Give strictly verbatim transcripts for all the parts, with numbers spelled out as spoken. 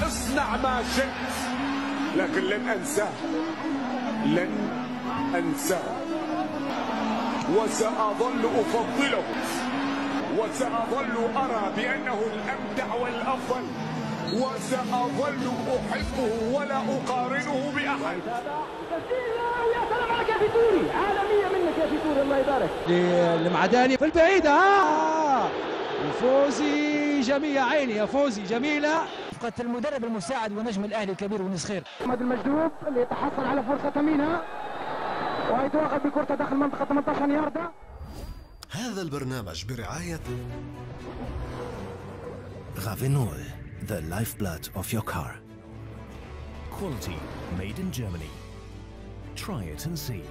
اصنع ما شئت، لكن لن أنساه، لن أنساه، وسأظل أفضله، وسأظل أرى بأنه الأمتع والأفضل، وسأظل أحبه ولا أقارنه بأحد. ويا سلام عليك يا فيتوري، عالمية منك يا فيتوري، الله يبارك. المعداني في البعيدة، آه وفوزي جميلة، يا عيني يا فوزي جميلة. قد المدرب المساعد ونجم الأهلي الكبير ونس خير محمد المجدوب اللي يتحصل على فرصة ثمينة ويتوغل بكرة داخل منطقة ثمانية عشر ياردة. هذا البرنامج برعاية رافينول, the lifeblood of your car. Quality made in Germany. Try it and see.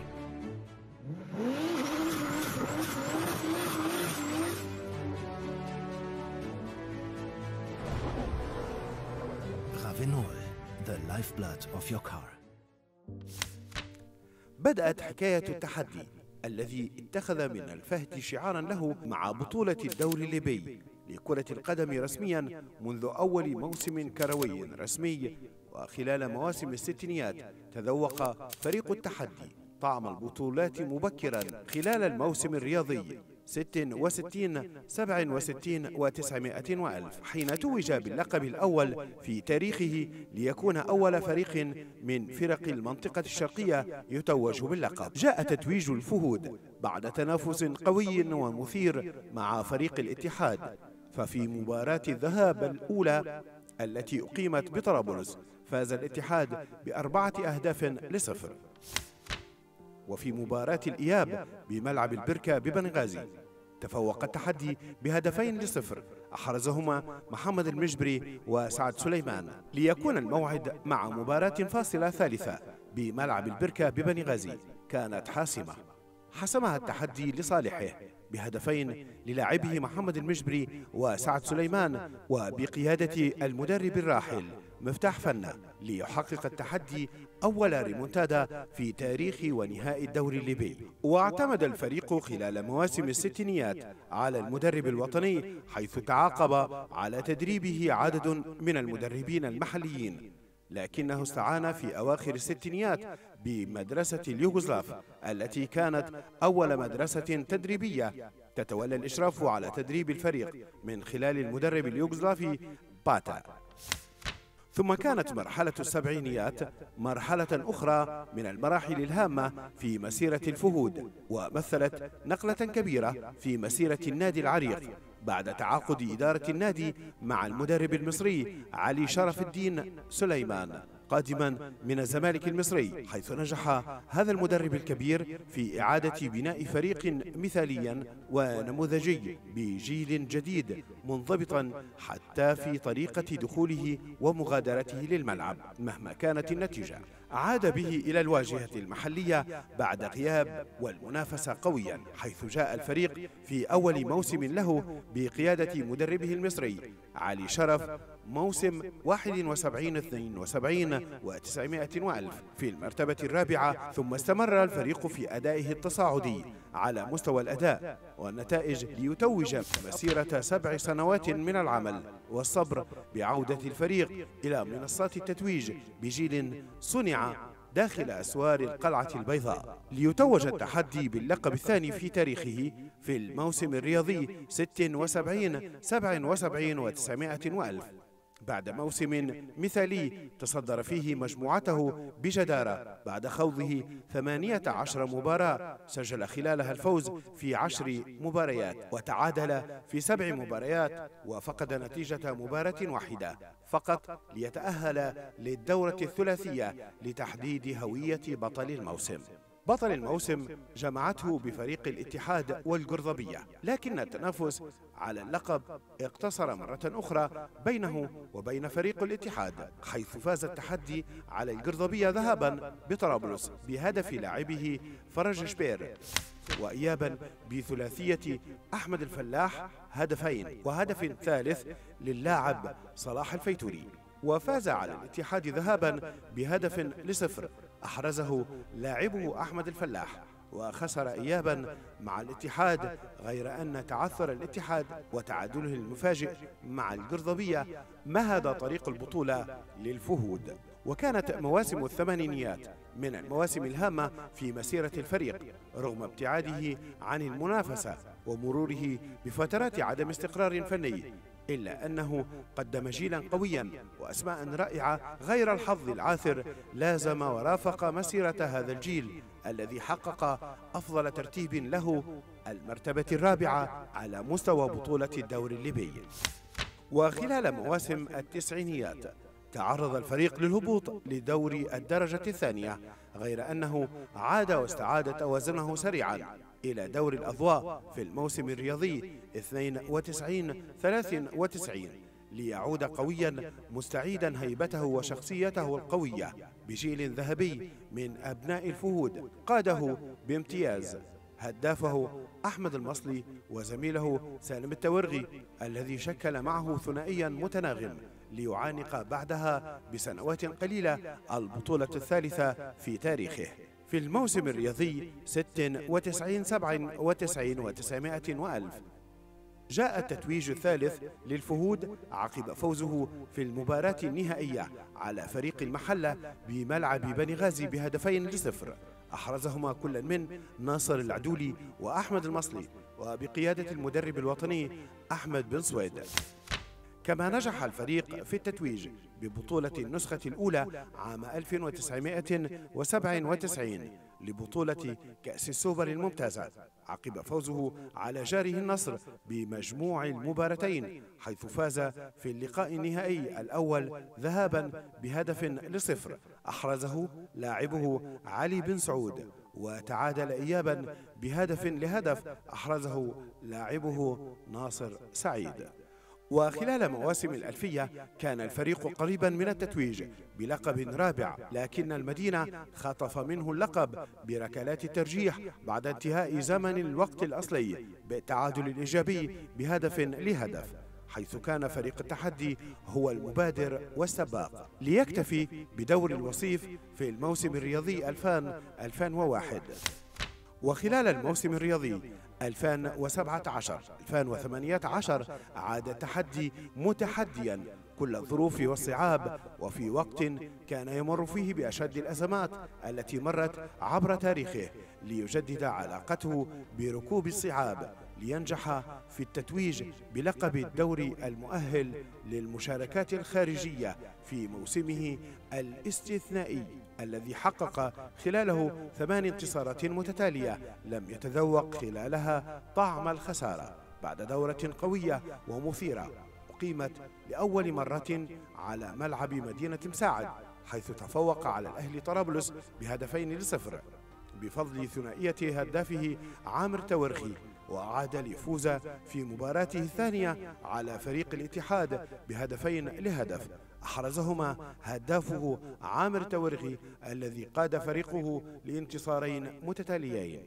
رافينول, the lifeblood of your car. بدأت حكاية التحدي الذي اتخذ من الفهد شعارا له مع بطولة الدوري الليبي لكرة القدم رسميا منذ أول موسم كروي رسمي، وخلال مواسم الستينيات تذوق فريق التحدي طعم البطولات مبكرا خلال الموسم الرياضي ستة وستين سبعة وستين وتسعمائة وألف، حين توج باللقب الأول في تاريخه ليكون أول فريق من فرق المنطقة الشرقية يتوج باللقب. جاء تتويج الفهود بعد تنافس قوي ومثير مع فريق الاتحاد، ففي مباراة الذهاب الأولى التي أقيمت بطرابلس فاز الاتحاد بأربعة أهداف لصفر، وفي مباراة الإياب بملعب البركة ببنغازي تفوق التحدي بهدفين لصفر أحرزهما محمد المجبري وسعد سليمان، ليكون الموعد مع مباراة فاصلة ثالثة بملعب البركة ببنغازي كانت حاسمة، حسمها التحدي لصالحه بهدفين للاعبه محمد المجبري وسعد سليمان وبقيادة المدرب الراحل مفتاح فنة، ليحقق التحدي أول ريمونتادا في تاريخ ونهائي الدوري الليبي. واعتمد الفريق خلال مواسم الستينيات على المدرب الوطني، حيث تعاقب على تدريبه عدد من المدربين المحليين، لكنه استعان في أواخر الستينيات بمدرسة اليوغوسلاف التي كانت أول مدرسة تدريبية تتولى الإشراف على تدريب الفريق من خلال المدرب اليوغوسلافي باتا. ثم كانت مرحلة السبعينيات مرحلة أخرى من المراحل الهامة في مسيرة الفهود، ومثلت نقلة كبيرة في مسيرة النادي العريق بعد تعاقد إدارة النادي مع المدرب المصري علي شرف الدين سليمان قادما من الزمالك المصري، حيث نجح هذا المدرب الكبير في إعادة بناء فريق مثاليا ونموذجي بجيل جديد منضبطا حتى في طريقة دخوله ومغادرته للملعب مهما كانت النتيجة. عاد به إلى الواجهة المحلية بعد غياب والمنافسة قويا، حيث جاء الفريق في أول موسم له بقيادة مدربه المصري علي شرف موسم واحد وسبعين اثنين وسبعين وتسعمائة وألف في المرتبة الرابعة، ثم استمر الفريق في أدائه التصاعدي على مستوى الأداء والنتائج ليتوج مسيرة سبع سنوات من العمل والصبر بعودة الفريق إلى منصات التتويج بجيل صنع داخل أسوار القلعة البيضاء، ليتوج التحدي باللقب الثاني في تاريخه في الموسم الرياضي ستة وسبعين سبعة وسبعين وتسعمائة وألف، بعد موسم مثالي تصدر فيه مجموعته بجدارة بعد خوضه ثمانية عشر مباراة، سجل خلالها الفوز في عشر مباريات وتعادل في سبع مباريات وفقد نتيجة مباراة واحدة فقط ليتأهل للدورة الثلاثية لتحديد هوية بطل الموسم. بطل الموسم جمعته بفريق الاتحاد والقرضبية، لكن التنافس على اللقب اقتصر مرة أخرى بينه وبين فريق الاتحاد، حيث فاز التحدي على القرضبية ذهابا بطرابلس بهدف لاعبه فرج شبير، وإيابا بثلاثية أحمد الفلاح هدفين وهدف ثالث للاعب صلاح الفيتوري، وفاز على الاتحاد ذهابا بهدف لصفر أحرزه لاعبه أحمد الفلاح، وخسر إيابا مع الاتحاد، غير أن تعثر الاتحاد وتعادله المفاجئ مع القرضبية مهد طريق البطولة للفهود. وكانت مواسم الثمانينيات من المواسم الهامة في مسيرة الفريق رغم ابتعاده عن المنافسة ومروره بفترات عدم استقرار فني، إلا أنه قدم جيلا قويا وأسماء رائعة. غير الحظ العاثر لازم ورافق مسيرة هذا الجيل الذي حقق أفضل ترتيب له، المرتبة الرابعة على مستوى بطولة الدوري الليبي. وخلال مواسم التسعينيات تعرض الفريق للهبوط لدوري الدرجة الثانية، غير أنه عاد واستعاد توازنه سريعا إلى دوري الأضواء في الموسم الرياضي اثنين وتسعين ثلاثة وتسعين ليعود قويا مستعيدا هيبته وشخصيته القوية بجيل ذهبي من أبناء الفهود قاده بامتياز هدافه أحمد المصلي وزميله سالم التورغي الذي شكل معه ثنائيا متناغم ليعانق بعدها بسنوات قليلة البطولة الثالثة في تاريخه. في الموسم الرياضي ستة وتسعين سبعة وتسعين وتسعمائة وألف جاء التتويج الثالث للفهود عقب فوزه في المباراة النهائية على فريق المحلة بملعب بني غازي بهدفين لصفر أحرزهما كل من ناصر العدولي وأحمد المصلي وبقيادة المدرب الوطني أحمد بن سويد. كما نجح الفريق في التتويج ببطولة النسخة الأولى عام ألف وتسعمائة وسبعة وتسعين لبطولة كأس السوبر الممتازة عقب فوزه على جاره النصر بمجموع المباراتين، حيث فاز في اللقاء النهائي الأول ذهابا بهدف لصفر أحرزه لاعبه علي بن سعود، وتعادل إيابا بهدف لهدف أحرزه لاعبه ناصر سعيد. وخلال مواسم الألفية كان الفريق قريبا من التتويج بلقب رابع، لكن المدينة خطف منه اللقب بركلات الترجيح بعد انتهاء زمن الوقت الأصلي بالتعادل الإيجابي بهدف لهدف، حيث كان فريق التحدي هو المبادر والسباق ليكتفي بدور الوصيف في الموسم الرياضي ألفين ألفين وواحد. وخلال الموسم الرياضي ألفين وسبعة عشر ألفين وثمانية عشر عاد التحدي متحديا كل الظروف والصعاب، وفي وقت كان يمر فيه بأشد الأزمات التي مرت عبر تاريخه، ليجدد علاقته بركوب الصعاب لينجح في التتويج بلقب الدوري المؤهل للمشاركات الخارجية في موسمه الاستثنائي الذي حقق خلاله ثمان انتصارات متتالية لم يتذوق خلالها طعم الخسارة، بعد دورة قوية ومثيرة أقيمت لأول مرة على ملعب مدينة مساعد، حيث تفوق على الأهلي طرابلس بهدفين لصفر بفضل ثنائية هدافه عامر تورغي، وعاد ليفوز في مباراته الثانية على فريق الاتحاد بهدفين لهدف أحرزهما هدافه عامر تورغي الذي قاد فريقه لانتصارين متتاليين.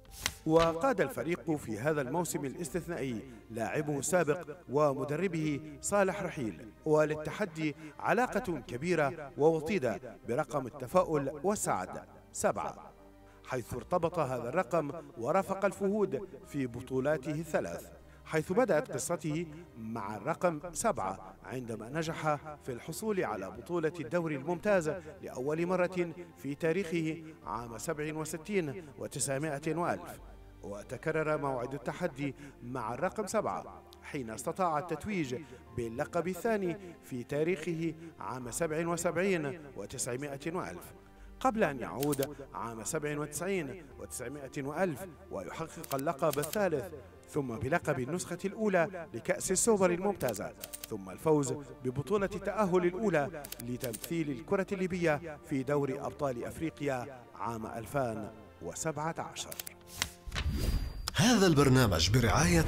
وقاد الفريق في هذا الموسم الاستثنائي لاعبه السابق ومدربه صالح رحيل، وللتحدي علاقة كبيرة ووطيدة برقم التفاؤل والسعد سبعة، حيث ارتبط هذا الرقم ورافق الفهود في بطولاته الثلاث، حيث بدأت قصته مع الرقم سبعة عندما نجح في الحصول على بطولة الدوري الممتاز لأول مرة في تاريخه عام سبع وستين وتسعمائة وألف، وتكرر موعد التحدي مع الرقم سبعة حين استطاع التتويج باللقب الثاني في تاريخه عام سبع وسبعين وتسعمائة وألف، قبل أن يعود عام سبع وتسعين وتسعمائة وألف ويحقق اللقب الثالث، ثم بلقب النسخة الأولى لكأس السوبر الممتازة، ثم الفوز ببطولة التأهل الأولى لتمثيل الكرة الليبية في دوري أبطال أفريقيا عام ألفين وسبعة عشر. هذا البرنامج برعاية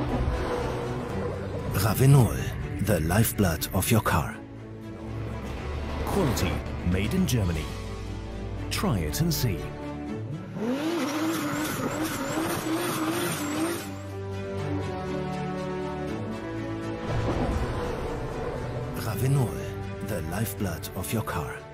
Ravenol, the lifeblood of your car. Quality made in Germany. Try it and see. Ravenol, the lifeblood of your car.